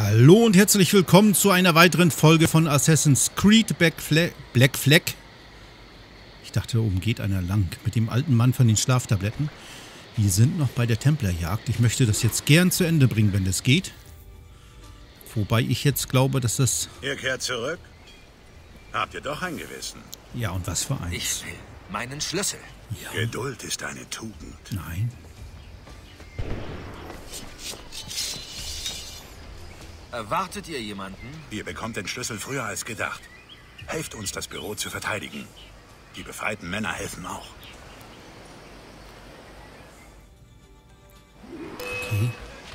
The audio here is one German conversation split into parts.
Hallo und herzlich willkommen zu einer weiteren Folge von Assassin's Creed Black Flag. Ich dachte, da oben geht einer lang mit dem alten Mann von den Schlaftabletten. Wir sind noch bei der Templerjagd. Ich möchte das jetzt gern zu Ende bringen, wenn es geht. Wobei ich jetzt glaube, dass das... Ihr kehrt zurück? Habt ihr doch ein Gewissen? Ja, und was für eins? Ich will meinen Schlüssel. Ja. Geduld ist eine Tugend. Nein. Erwartet ihr jemanden? Ihr bekommt den Schlüssel früher als gedacht. Helft uns, das Büro zu verteidigen. Die befreiten Männer helfen auch. Okay.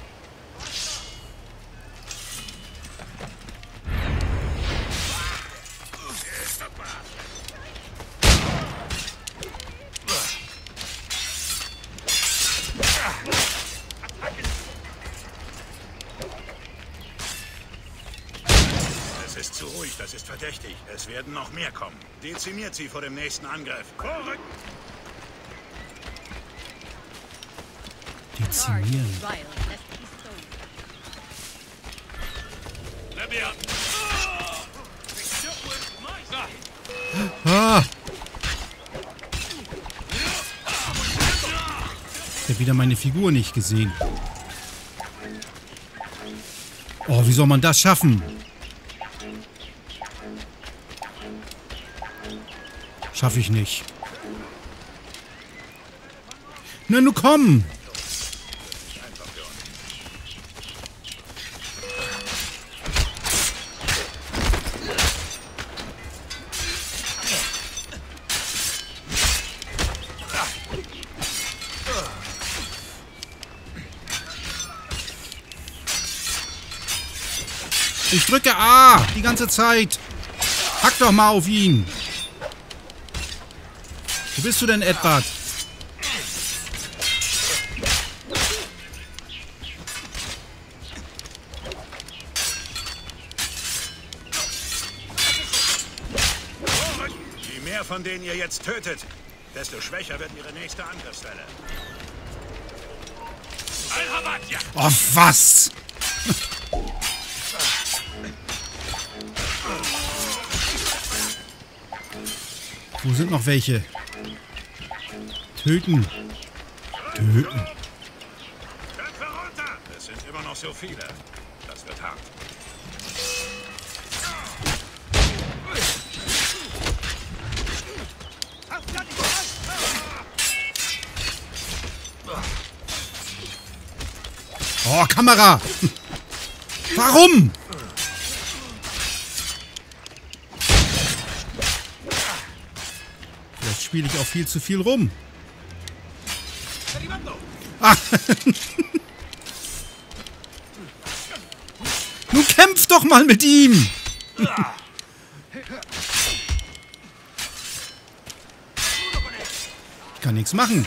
Es ist zu ruhig, das ist verdächtig. Es werden noch mehr kommen. Dezimiert sie vor dem nächsten Angriff. Vorrücken! Dezimieren. Ah! Ich habe wieder meine Figur nicht gesehen. Oh, wie soll man das schaffen? Schaffe ich nicht. Na, nun komm! Ich drücke A die ganze Zeit. Hack doch mal auf ihn. Wo bist du denn, Edward? Je mehr von denen ihr jetzt tötet, desto schwächer wird ihre nächste Angriffswelle. Oh, was? Wo sind noch welche? Töten. Töten. Köpfe runter! Es sind immer noch so viele. Das wird hart. Oh, Kamera! Warum? Vielleicht spiele ich auch viel zu viel rum. Ah. Nun kämpf doch mal mit ihm! Ich kann nichts machen.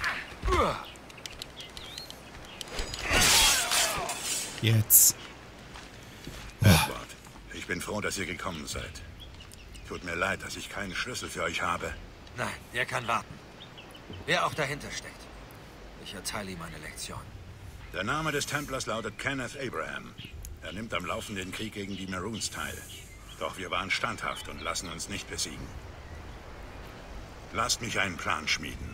Jetzt. Edward, ich bin froh, dass ihr gekommen seid. Tut mir leid, dass ich keinen Schlüssel für euch habe. Nein, der kann warten. Wer auch dahinter steckt. Ich erteile ihm eine Lektion. Der Name des Templers lautet Kenneth Abraham. Er nimmt am laufenden Krieg gegen die Maroons teil. Doch wir waren standhaft und lassen uns nicht besiegen. Lasst mich einen Plan schmieden.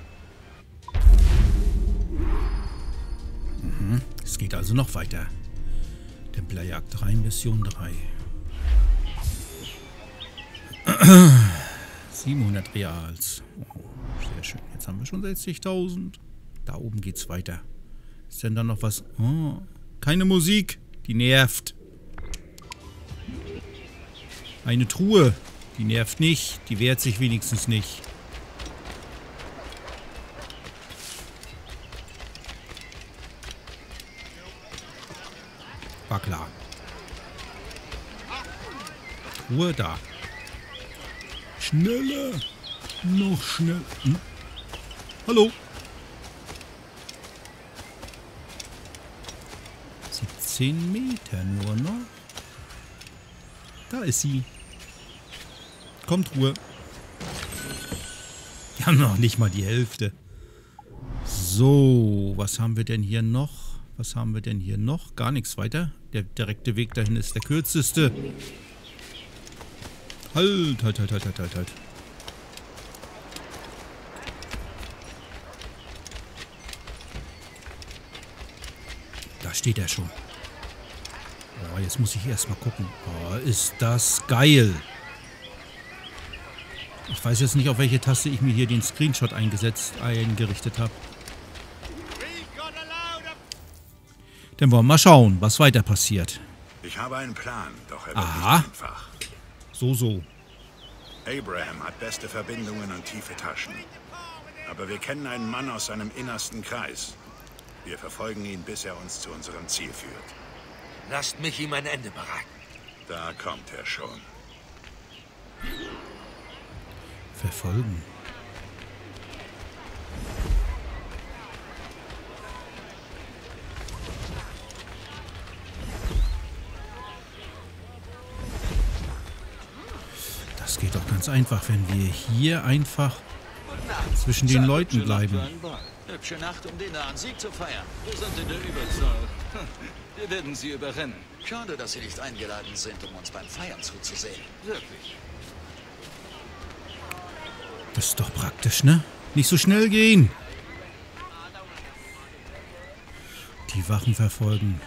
Es geht also noch weiter. Templerjagd 3, Mission 3. 700 Reals. Oh, sehr schön. Jetzt haben wir schon 60.000. Da oben geht's weiter. Ist denn da noch was? Oh, keine Musik. Die nervt. Eine Truhe. Die nervt nicht. Die wehrt sich wenigstens nicht. War klar. Ruhe da. Schneller. Noch schneller. Hallo. 17 Meter nur noch. Da ist sie. Kommt, Ruhe. Wir haben noch nicht mal die Hälfte. So, was haben wir denn hier noch? Was haben wir denn hier noch? Gar nichts weiter. Der direkte Weg dahin ist der kürzeste. Halt. Da steht er schon. Oh, jetzt muss ich erstmal gucken. Oh, ist das geil. Ich weiß jetzt nicht, auf welche Taste ich mir hier den Screenshot eingerichtet habe. Dann wollen wir mal schauen, was weiter passiert. Ich habe einen Plan, doch er wird nicht einfach. So. Abraham hat beste Verbindungen und tiefe Taschen. Aber wir kennen einen Mann aus seinem innersten Kreis. Wir verfolgen ihn, bis er uns zu unserem Ziel führt. Lasst mich ihm ein Ende bereiten. Da kommt er schon. Verfolgen. Das geht doch ganz einfach, wenn wir hier einfach zwischen den Leuten bleiben. Hübsche Nacht, um den nahen Sieg zu feiern. Wir sind in der Überzahl. Wir werden sie überrennen. Schade, dass Sie nicht eingeladen sind, um uns beim Feiern zuzusehen. Wirklich. Das ist doch praktisch, ne? Nicht so schnell gehen. Die Wachen verfolgen.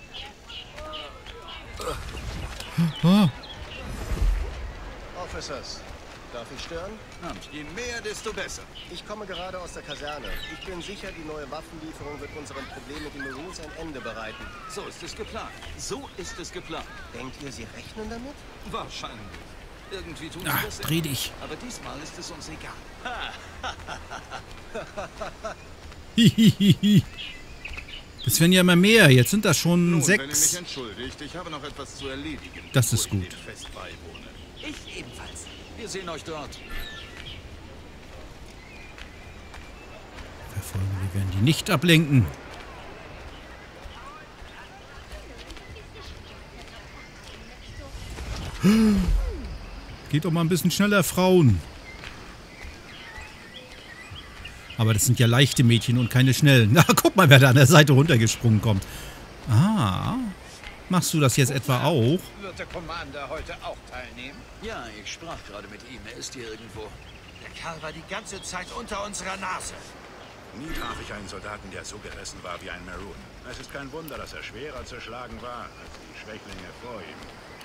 Officers, darf ich stören? Je mehr, desto besser. Ich komme gerade aus der Kaserne. Ich bin sicher, die neue Waffenlieferung wird unserem Problem mit den Marines ein Ende bereiten. So ist es geplant. So ist es geplant. Denkt ihr, sie rechnen damit? Wahrscheinlich. Irgendwie tun sie das dreh immer. dich. Aber diesmal ist es uns egal. Das werden ja immer mehr. Jetzt sind das schon Nun, wenn ihr 6. mich entschuldigt, ich habe noch etwas zu erledigen. Das ist bevor ich gut. dem Fest beiwohne. Ich ebenfalls. Wir sehen euch dort. Verfolgen, wir werden die nicht ablenken. Geht doch mal ein bisschen schneller, Frauen. Aber das sind ja leichte Mädchen und keine schnellen. Na, guck mal, wer da an der Seite runtergesprungen kommt. Ah, machst du das jetzt etwa auch? Wird der Commander heute auch teilnehmen? Ja, ich sprach gerade mit ihm. Er ist hier irgendwo. Der Kerl war die ganze Zeit unter unserer Nase. Nie traf ich einen Soldaten, der so gerissen war wie ein Maroon. Es ist kein Wunder, dass er schwerer zu schlagen war als die Schwächlinge vor ihm.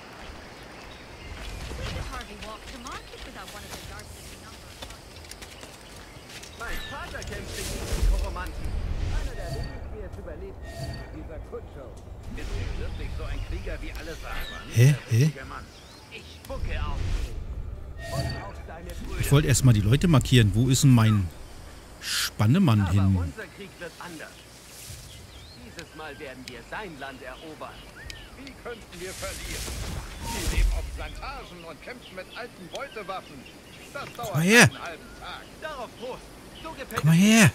Mein Vater kämpfte gegen die Koromanten. Einer der wenigen, die es überlebt. Dieser Kutscher. Ist er wirklich so ein Krieger, wie alle sagen? Hä? Ich spucke auf ihn. Und auf deine Brüder. Ich wollte erstmal die Leute markieren. Wo ist denn mein Spannemann Aber hin? unser Krieg wird anders. Dieses Mal werden wir sein Land erobern. Wie könnten wir verlieren? Sie leben auf Plantagen und kämpfen mit alten Beutewaffen. Das dauert mal her. einen halben Tag. Darauf Prost. So gefällt Komm mal her.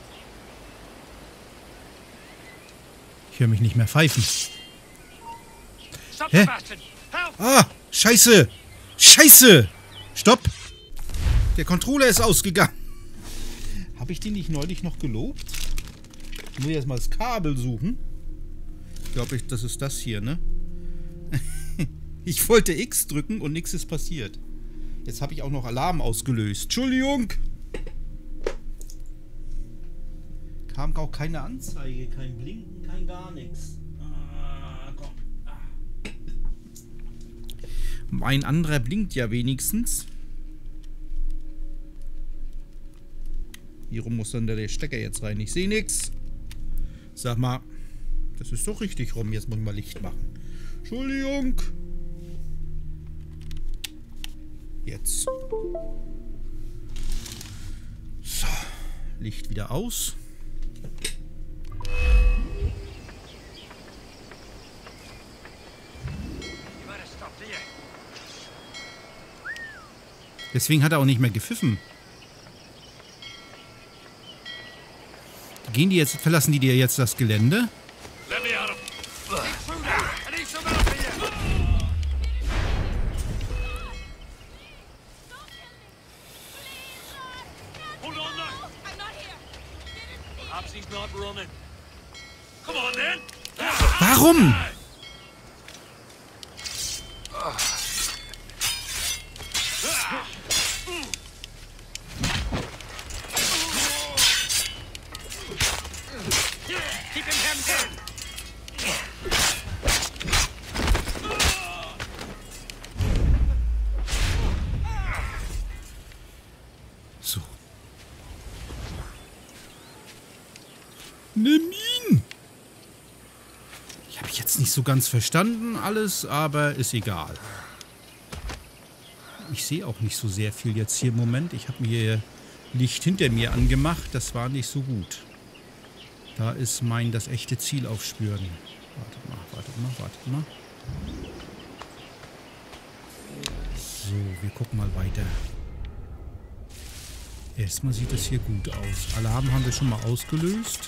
Ich höre mich nicht mehr pfeifen. Stop, Hä? Sebastian! Help! Ah, scheiße. Scheiße. Stopp. Der Controller ist ausgegangen. Habe ich den nicht neulich noch gelobt? Ich muss jetzt mal das Kabel suchen. Ich glaube, das ist das hier, ne? Ich wollte X drücken und nichts ist passiert. Jetzt habe ich auch noch Alarm ausgelöst. Entschuldigung. Kam auch keine Anzeige, kein Blinken, kein gar nichts. Ah, komm. Ah. Mein anderer blinkt ja wenigstens. Hier rum muss dann der Stecker jetzt rein. Ich sehe nichts. Sag mal, das ist doch richtig rum. Jetzt muss ich mal Licht machen. Entschuldigung. Jetzt. So. Licht wieder aus. Deswegen hat er auch nicht mehr gepfiffen. Gehen die jetzt, verlassen die dir jetzt das Gelände? Let me out of... I need some help here! Hold on now! I'm not here. Perhaps he's not running. Come on then! Warum? So. Nimm ihn! Ich habe jetzt nicht so ganz verstanden alles, aber ist egal. Ich sehe auch nicht so sehr viel jetzt hier im Moment. Ich habe mir Licht hinter mir angemacht. Das war nicht so gut. Da ist das echte Ziel aufspüren. Wartet mal. So, wir gucken mal weiter. Erstmal sieht das hier gut aus. Alarm haben wir schon mal ausgelöst.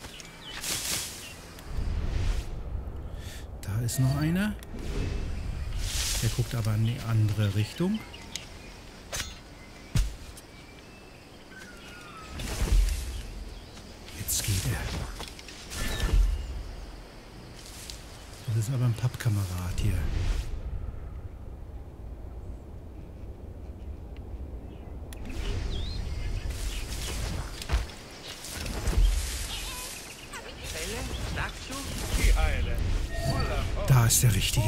Da ist noch einer. Der guckt aber in die andere Richtung. Jetzt geht er. Das ist aber ein Pappkamerad hier. Da ist der Richtige.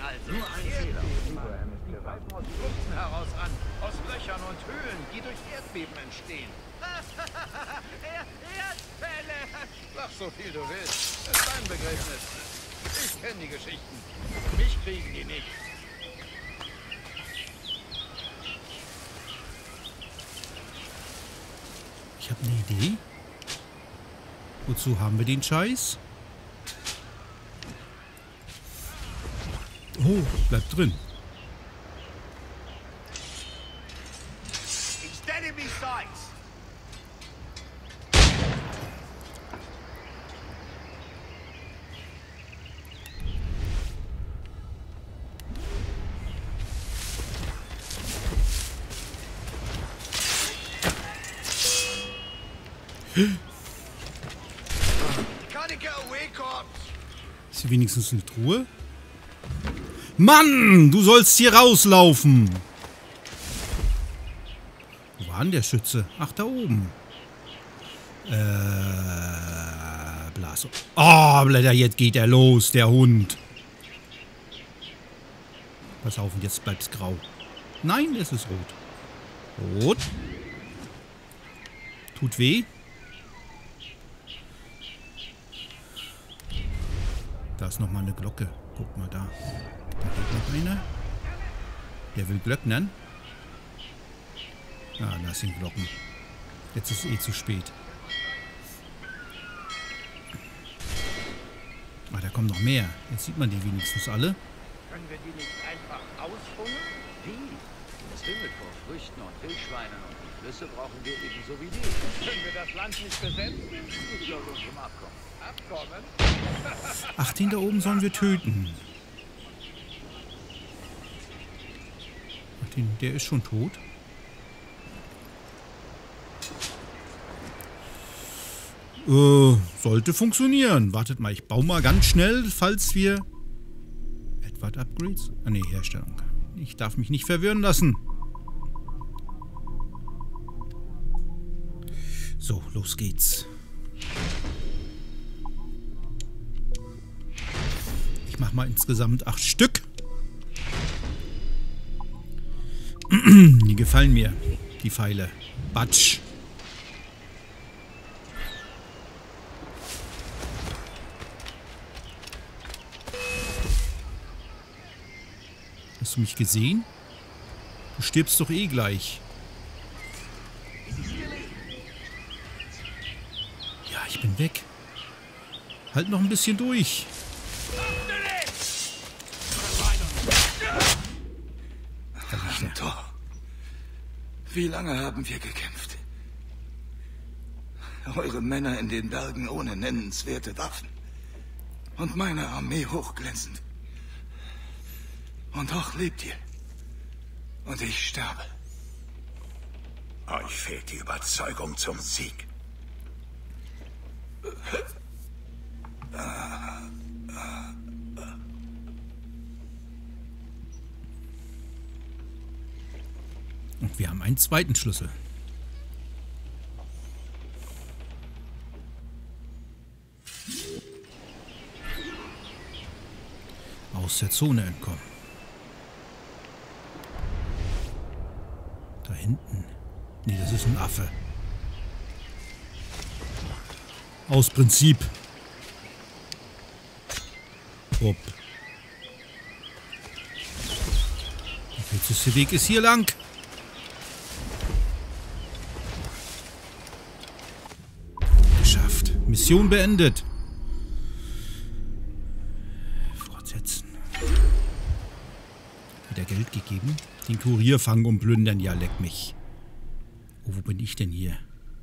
Heraus an, aus Löchern und Höhlen, die durch Erdbeben entstehen. Erdfälle! Sag so viel du willst. Das ist dein Begräbnis. Ich kenne die Geschichten. Mich kriegen die nicht. Ich habe eine Idee. Wozu haben wir den Scheiß? Oh, bleibt drin. Ist hier wenigstens eine Truhe? Mann, du sollst hier rauslaufen. Wo war denn der Schütze? Ach, da oben. Blaso. Oh, Blätter, jetzt geht er los, der Hund. Pass auf, und jetzt bleibt's grau. Nein, es ist rot. Rot. Tut weh. Da ist nochmal eine Glocke. Guck mal da. Da geht noch einer. Der will glöcknern. Ah, da sind Glocken. Jetzt ist eh zu spät. Ah, da kommen noch mehr. Jetzt sieht man die wenigstens alle. Können wir die nicht einfach aushungern? Wie? Das wimmelt vor Früchten und Wildschweinen und die Flüsse brauchen wir ebenso wie die. Können wir das Land nicht besetzen? Ich glaube, uns zum Abkommen. Abkommen? Ach, den da oben sollen wir töten. Ach, der ist schon tot. Sollte funktionieren. Wartet mal, ich baue mal ganz schnell, falls wir... Edward Upgrades? Ah ne, Herstellung. Ich darf mich nicht verwirren lassen. So, los geht's. Ich mache mal insgesamt 8 Stück. Die gefallen mir, die Pfeile. Batsch. Hast du mich gesehen? Du stirbst doch eh gleich. Ja, ich bin weg. Halt noch ein bisschen durch. Tor. Wie lange haben wir gekämpft? Eure Männer in den Bergen ohne nennenswerte Waffen. Und meine Armee hochglänzend. Und doch lebt ihr. Und ich sterbe. Euch fehlt die Überzeugung zum Sieg. Und wir haben einen zweiten Schlüssel. Aus der Zone entkommen. Da hinten. Nee, das ist ein Affe. Aus Prinzip. Hopp. Der kürzeste Weg ist hier lang. Geschafft. Mission beendet. Fortsetzen. Wieder Geld gegeben. Den Kurier fangen und plündern. Ja, leck mich. Oh, wo bin ich denn hier?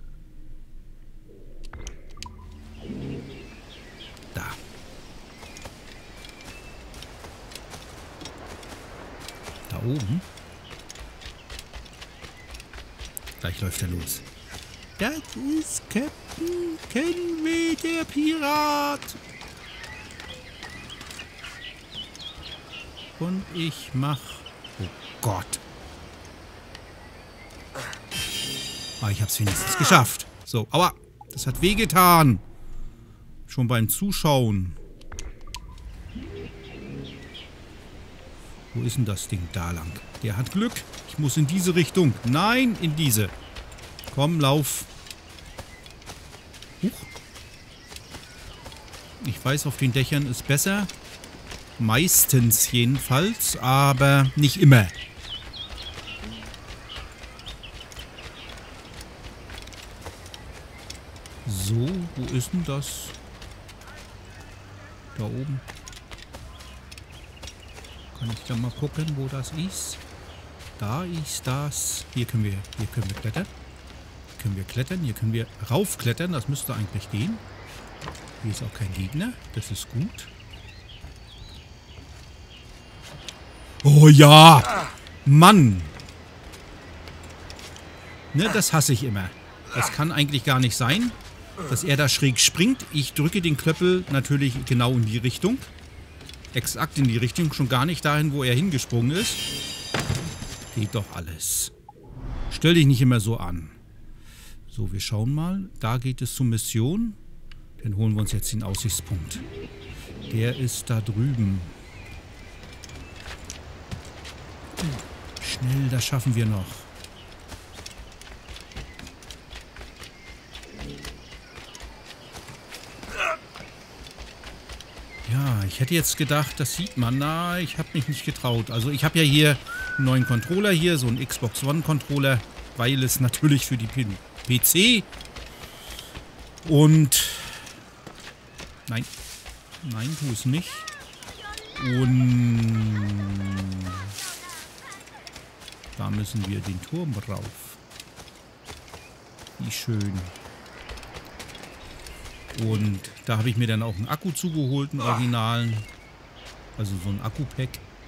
Da. Da oben. Gleich läuft er los. Das ist Captain Kenway, der Pirat. Und ich mach... Oh Gott. Ah, ich hab's wenigstens geschafft. So, aua. Das hat wehgetan. Schon beim Zuschauen. Wo ist denn das Ding? Da lang. Der hat Glück. Ich muss in diese Richtung. Nein, in diese. Komm, lauf. Huch. Ich weiß, auf den Dächern ist besser. Meistens jedenfalls, aber nicht immer. So, wo ist denn das? Da oben. Kann ich da mal gucken, wo das ist? Da ist das. Hier können wir klettern. Hier können wir klettern. Hier können wir raufklettern. Das müsste eigentlich gehen. Hier ist auch kein Gegner. Das ist gut. Oh ja! Mann! Ne, das hasse ich immer. Das kann eigentlich gar nicht sein, dass er da schräg springt. Ich drücke den Klöppel natürlich genau in die Richtung. Exakt in die Richtung. Schon gar nicht dahin, wo er hingesprungen ist. Geht doch alles. Stell dich nicht immer so an. So, wir schauen mal. Da geht es zur Mission. Dann holen wir uns jetzt den Aussichtspunkt. Der ist da drüben. Schnell, das schaffen wir noch. Ja, ich hätte jetzt gedacht, das sieht man. Na, ich habe mich nicht getraut. Also ich habe ja hier einen neuen Controller hier, so einen Xbox One Controller, weil es natürlich für die PC und nein, tu es nicht. Und da müssen wir den Turm rauf. Wie schön. Und da habe ich mir dann auch einen Akku zugeholt, einen Originalen. Also so ein Akku-Pack.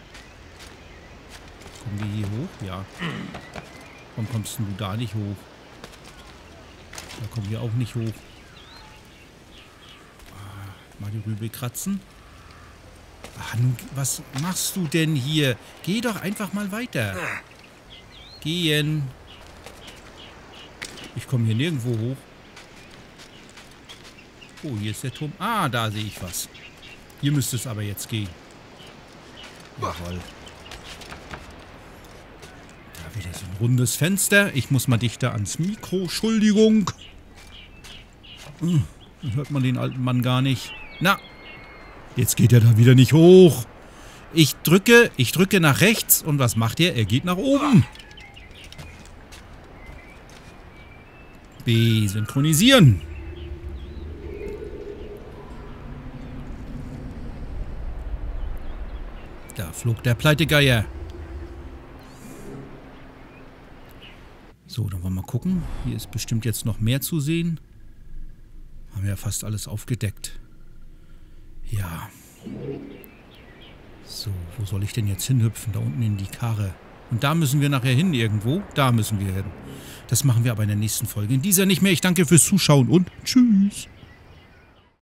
Kommen wir hier hoch? Ja. Warum kommst du da nicht hoch? Da kommen wir auch nicht hoch. Mal die Rübe kratzen. Ach, nun, was machst du denn hier? Geh doch einfach mal weiter. Gehen. Ich komme hier nirgendwo hoch. Oh, hier ist der Turm. Ah, da sehe ich was. Hier müsste es aber jetzt gehen. Jawohl. Da wieder so ein rundes Fenster. Ich muss mal dichter ans Mikro. Entschuldigung. Dann hört man den alten Mann gar nicht. Na, jetzt geht er da wieder nicht hoch. Ich drücke nach rechts und was macht er? Er geht nach oben. B, synchronisieren. Da flog der Pleitegeier. So, dann wollen wir mal gucken. Hier ist bestimmt jetzt noch mehr zu sehen. Haben wir ja fast alles aufgedeckt. Ja. So, wo soll ich denn jetzt hinhüpfen? Da unten in die Karre. Und da müssen wir nachher hin irgendwo. Da müssen wir hin. Das machen wir aber in der nächsten Folge. In dieser nicht mehr. Ich danke fürs Zuschauen und tschüss.